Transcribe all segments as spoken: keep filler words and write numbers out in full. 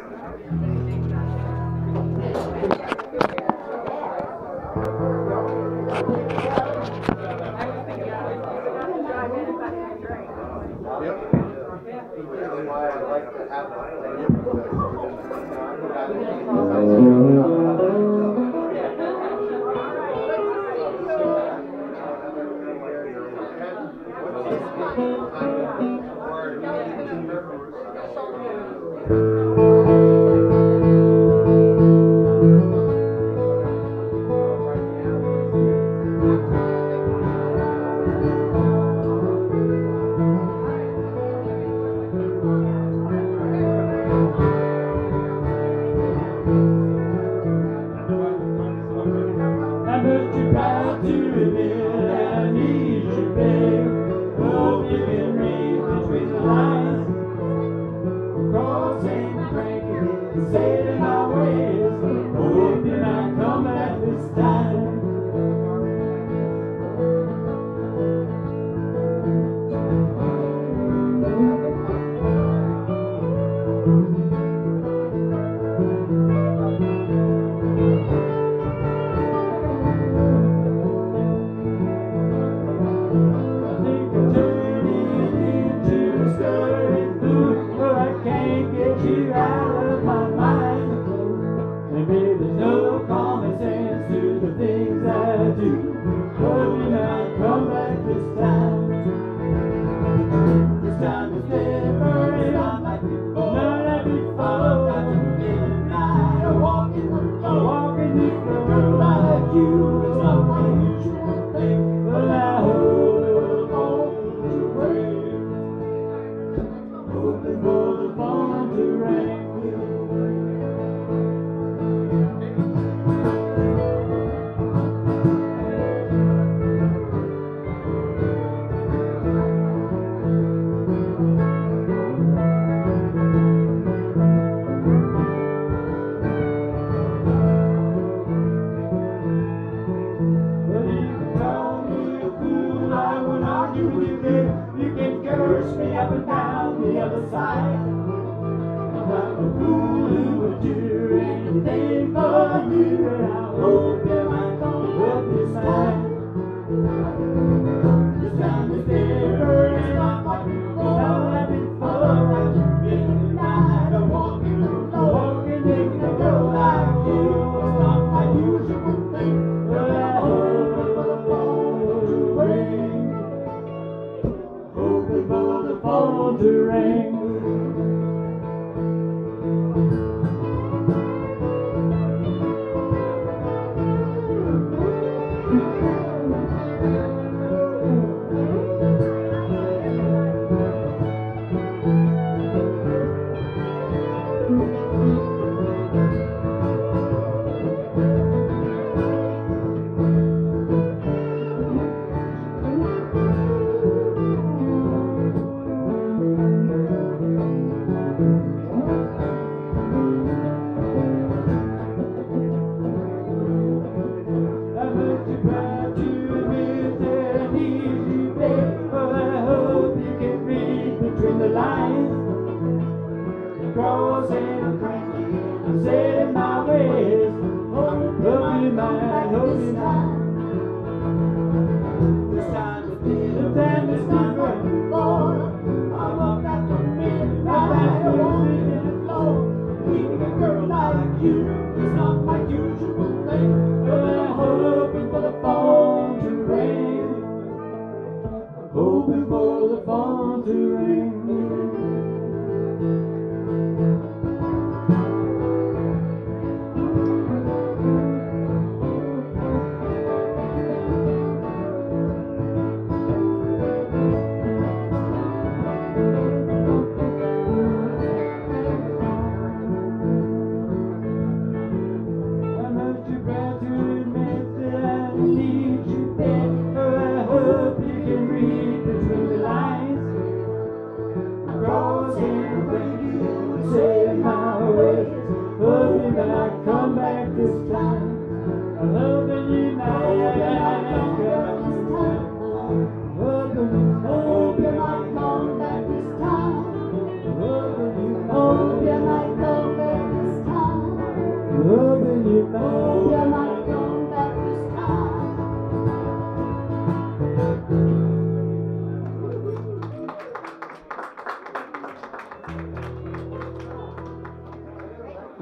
Hope you might come back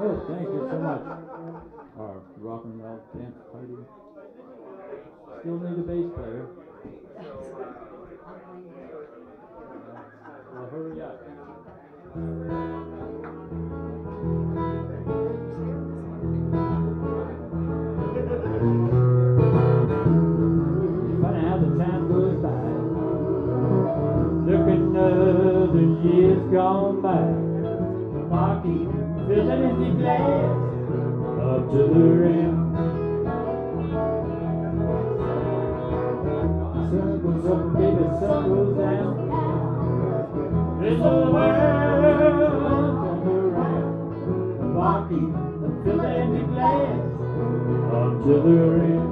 Oh, thank you so much. Our rock and roll dance party. Still need a bass player. Well, hurry up. Funny how the time goes by. Look another year's gone by. Marky, fill an empty glass up to the rim. Sun goes up, baby, sun goes down. This whole world comes around. Marky, fill an empty glass up to the rim.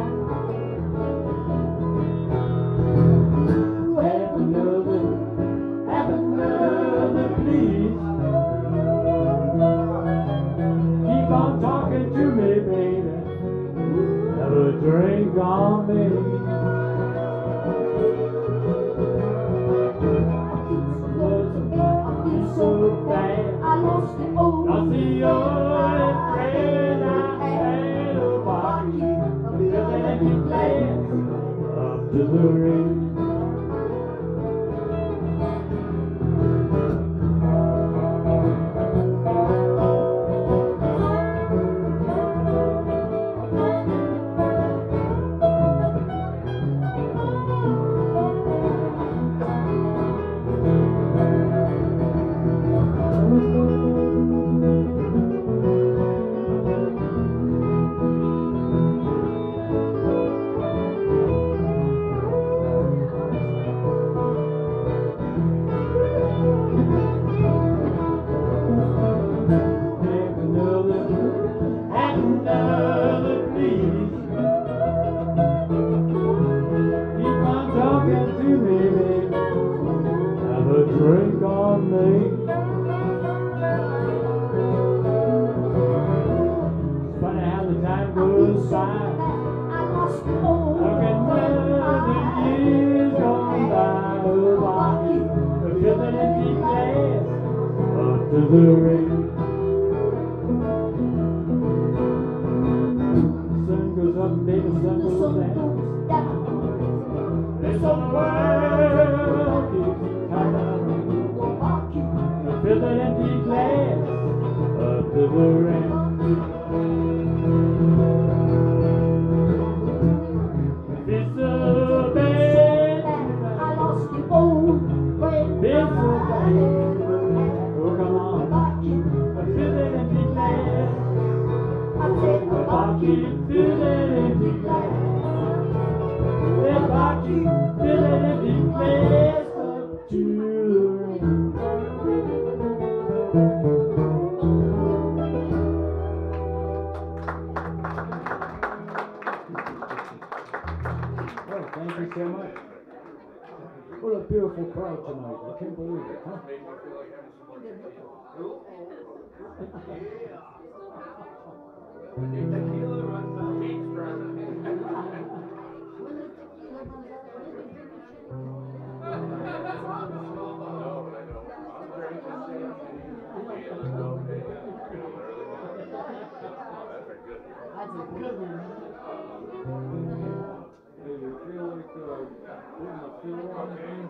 Have another, have another, please. Keep on talking to me, baby. Have a drink on me. I feel so bad. I lost the old, lost the old friend I had. Oh, Marky, fill that empty glass up to the rim. Drink on me. It's funny how the time goes by. Look at the years gone by. Oh, Marky, fill an empty glass up to the rim. Sun goes up, baby, sun goes down. This old world keeps turning. Fill an empty glass up to the rim. It's so bad, I lost the old friend. It's so bad, oh come on, fill an empty glass. I said, Marky, fill an empty glass. Said, Marky, fill an empty glass up to the rim. Thank you so much. What a beautiful crowd tonight. I can't believe it, huh? That's a good one. Do you feel like uh, putting a fill on the game?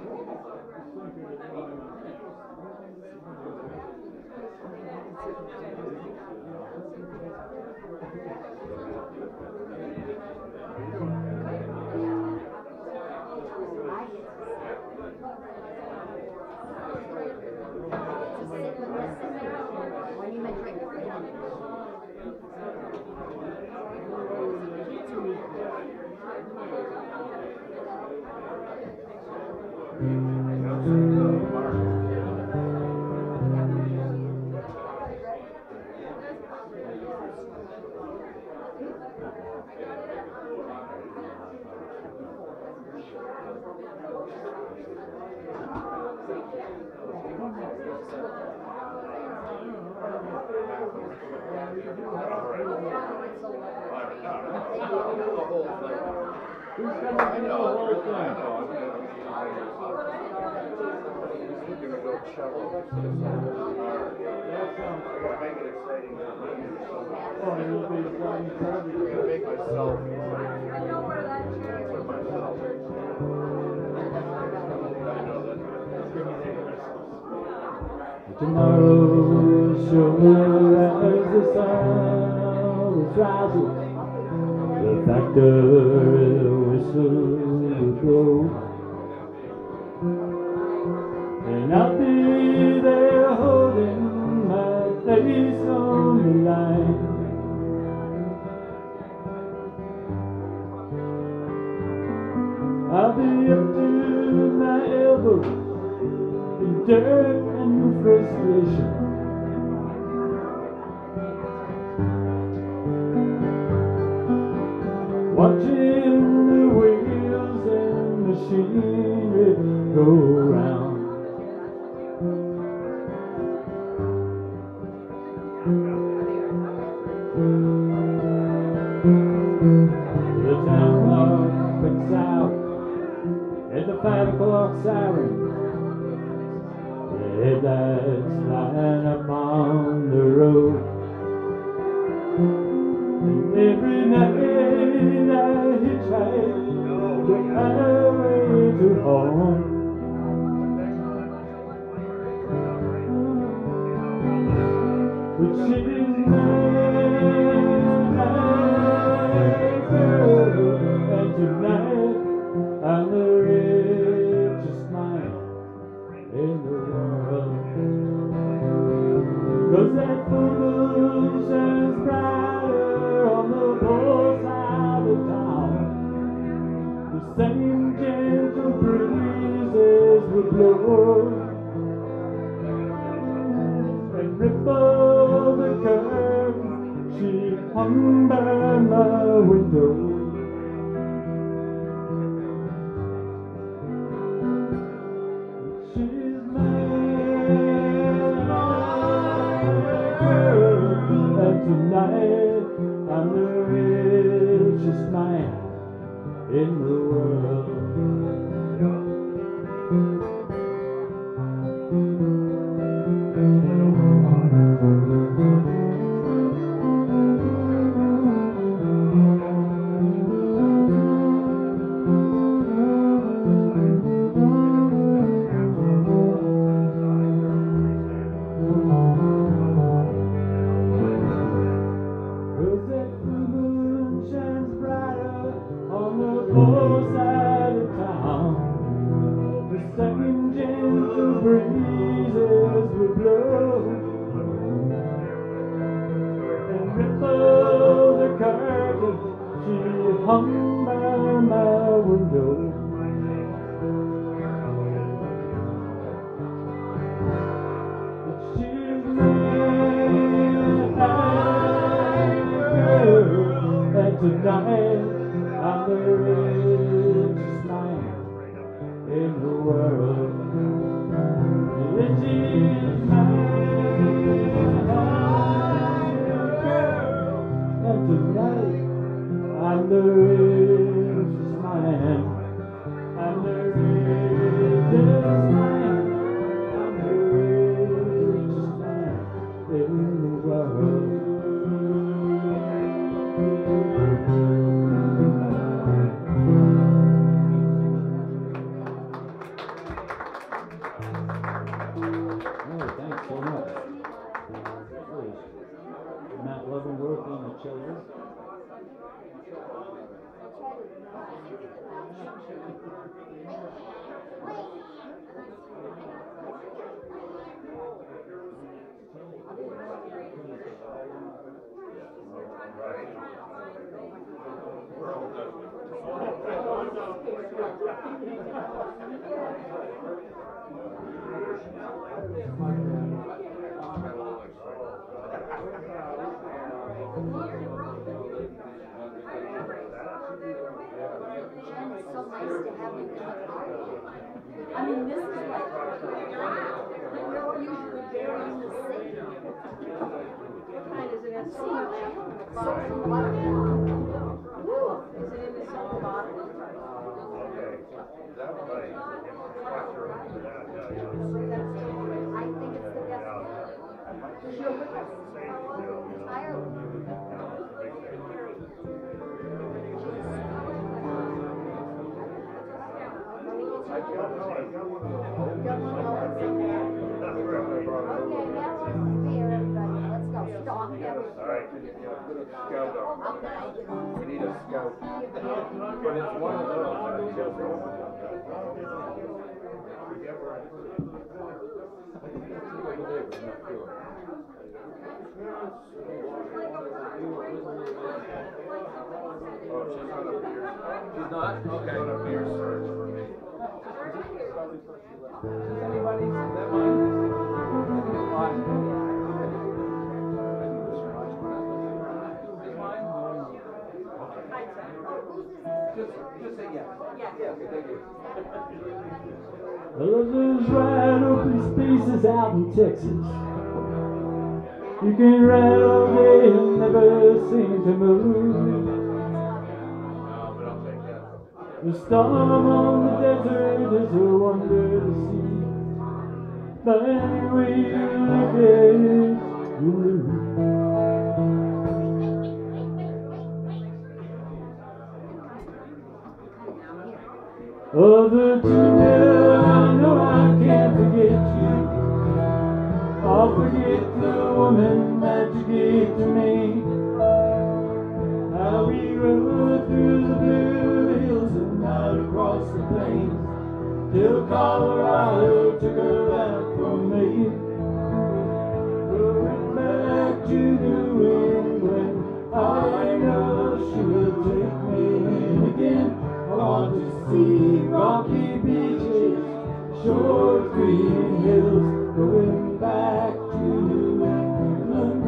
Who's going to do the whole thing? We're going to go cello. That sounds good. make myself. I know where that chair is. Myself. I know that. Tomorrow, sure as the sun is rising, the factory whistle will blow, and I'll be there holding my face on the line. I'll be up to my elbows in dirt and frustration. Watching the wheels and machinery go round. The town clock picks out at the five o'clock siren. The headlights line up on the road, and every night I hitchhike the highway to home. But she's my girl, and tonight I'm the richest man in the world. 'Cause that full moon shines brighter on the poor side of town. The same gentle breezes will blow and ripple the curtain. She hung by my window. She's my girl, and tonight I'm the richest man in the world. Hung by my window. But she's my girl, and tonight I'm the richest man in the world. And she's my girl, and tonight I'm the richest man. I'm the richest man. I'm the richest man in the world. Oh, thanks so much. Matt Leavenworth on the cello. I mean, this is like, we're usually burying the sea. What kind is it? A sea lamp? Something like that. Is it in the same bottle? Okay. That way. I think it's the best. We need a scout. But it's one of those. Oh, she's on a beer. She's not? Okay. On a beer search. Does anybody, is that mine? Just, just say yes. Yes. Yeah, okay, thank you. Well, there's wide open spaces out in Texas. You can ride all day and never seem to move. No, but I'll take that. The storm on the desert is a wonder to see. But anyway you look at it, you lose. Oh, Virginia, I know I can't forget you. I'll forget the woman that you gave to me. How we rode through the blue hills and out across the plains till Colorado took her back from me. Going back to New England, I know she will take me in again. I want to see rocky beaches, short green hills, going back to New England.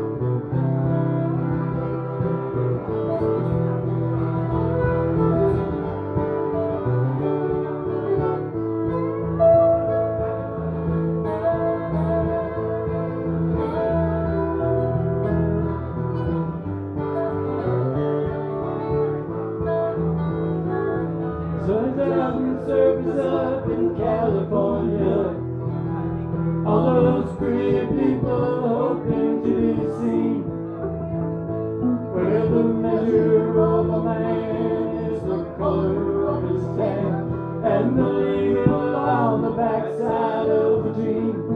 Sun's out and surface up in California. All those pretty people hoping to be seen. Where the measure of a man is the color of his tan, and the label on the backside of a dream.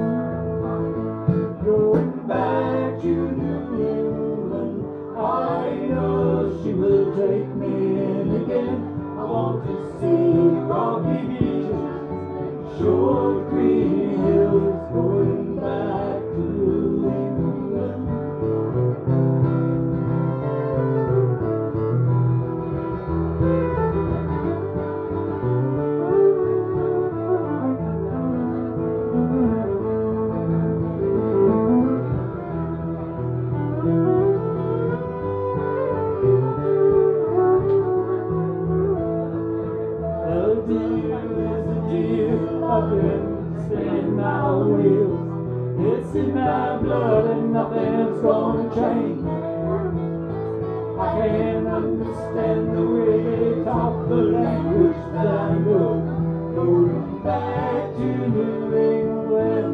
Going back to New England, I know she will take me in again. I want to see rocky beaches, short green hills, going back to New England. A deal is a deal, I've been spinning my wheels. It's in my blood and nothing's gonna change. I can't understand the way they talk the language that I know. Going back to New England,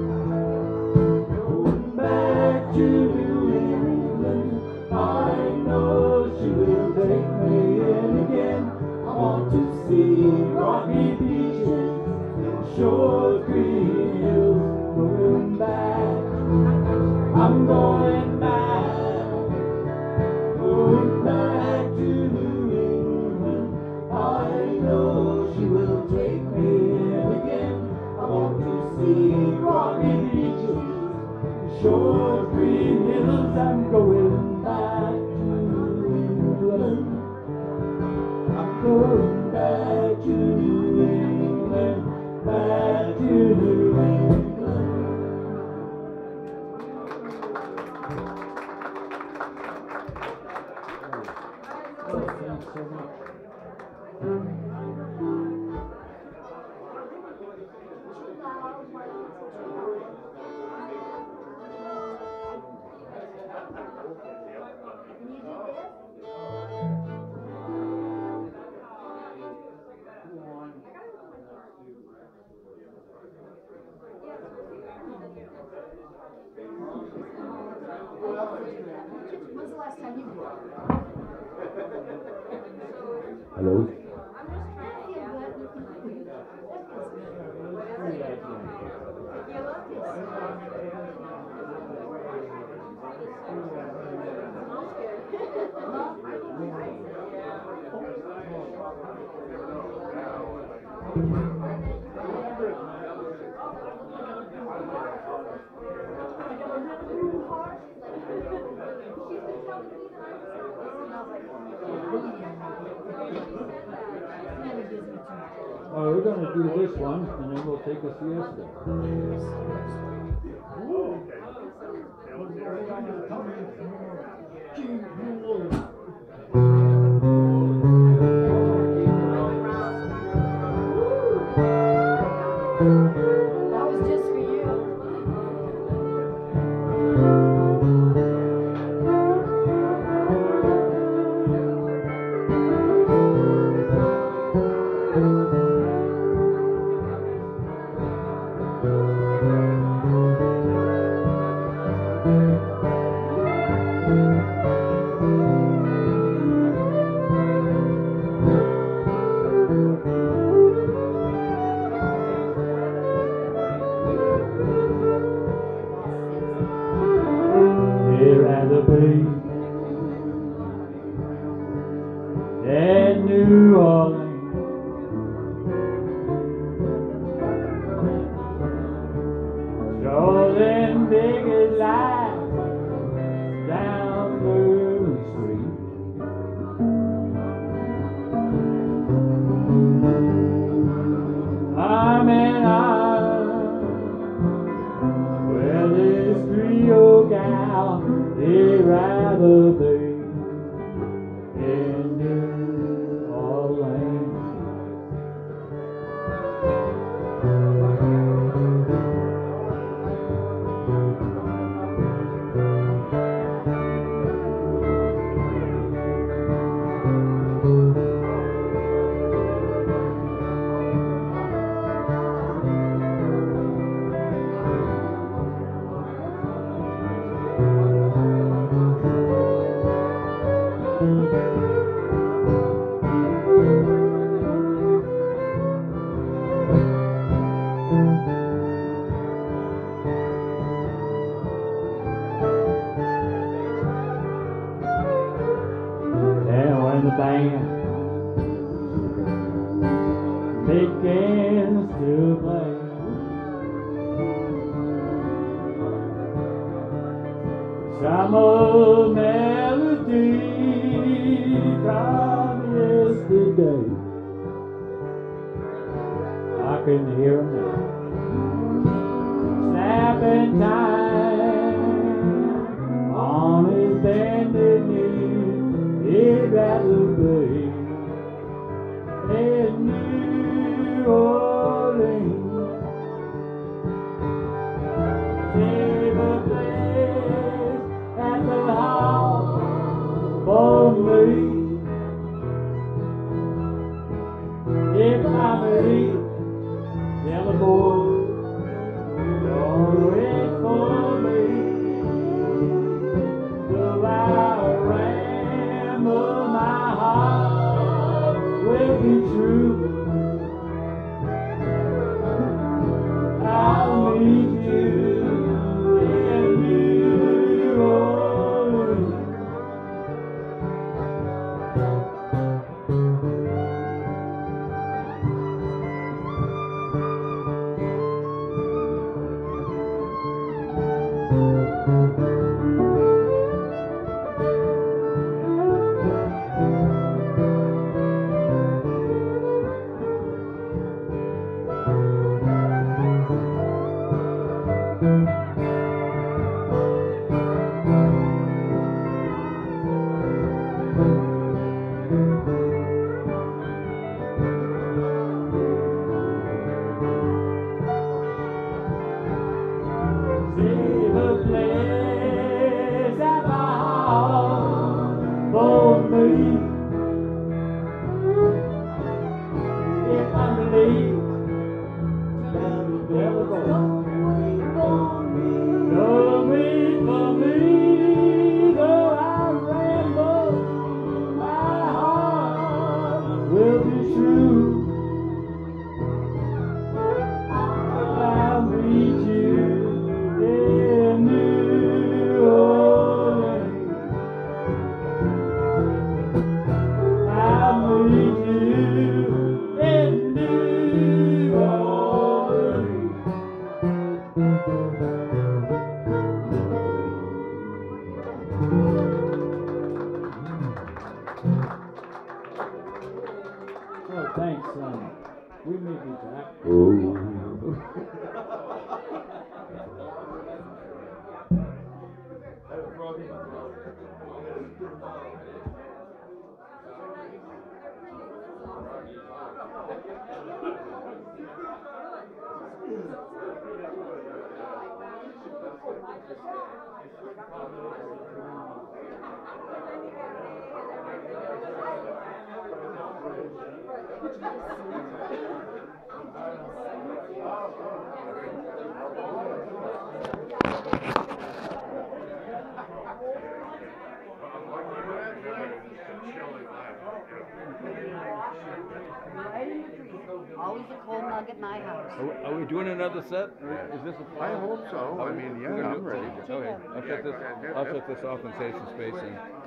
going back to New England. I know she will take me in again. I want to see rocky beaches and short green hills, going back. I'm going back, going back to New England. I know she will take me in again. I want to see rocky beaches and short green hills. I'm going back to New England. I'm going back to New England, back to New England. Oh, thanks so much. When's the last time you were? Hello? Oh, we're going to do this one, and then we'll take a siesta. That was just for you. Here at the bay at New Orleans, strolling big as life down Bourbon Street. Arm in arm with this Creole gal, they'd rather be in New Orleans. And when the band begins to play, some old melody from yesterday, I can hear 'em now, snapping time on his bended knee. He'd rather be in New Orleans. Save a place at the house for me. If I'm late, tell the boys, don't wait for me. Though I ramble, my heart will be true. I'll meet you in New Orleans. son. We may be back. Right in the tree. Always a cold mug at my house. Are we, are we doing another set? Or is this a I hope so. I mean, yeah, We're gonna I'm do- ready. Okay, I'll shut this, I'll shut this off and save some space and